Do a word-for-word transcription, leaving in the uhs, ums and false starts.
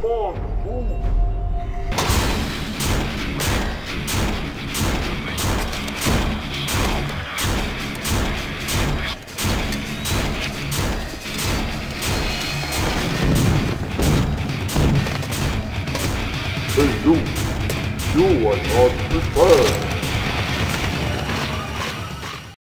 on, move. Hey, you. You are not prepared.